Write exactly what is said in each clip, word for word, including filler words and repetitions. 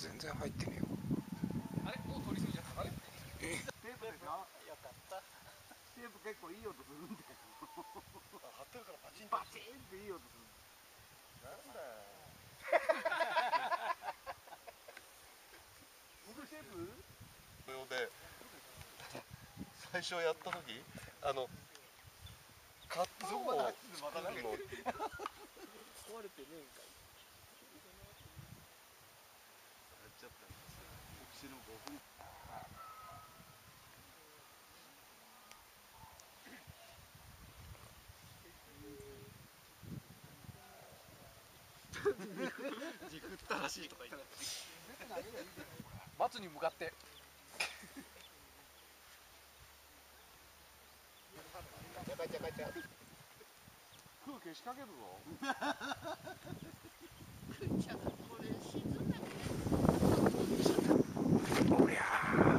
全然入ってねえよ。 あれもう取り過ぎちゃった。あれテープでしょ。よかった。テープ結構いい音するんだよ。 貼ってるからパチンバチンっていい音する。 なんだよ。 僕テープこれで最初やった時あのカットを作るの壊れてねえんかい。 やっちゃったんですよ。 オキシのごふん。 軸ったらしいとか言って。松に向かって。 空消しかけるぞ。 おりゃー。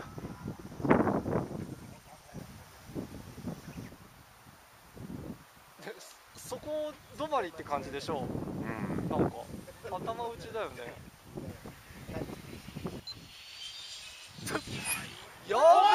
そこ止まりって感じでしょう。 うん。 なんか頭打ちだよね。よー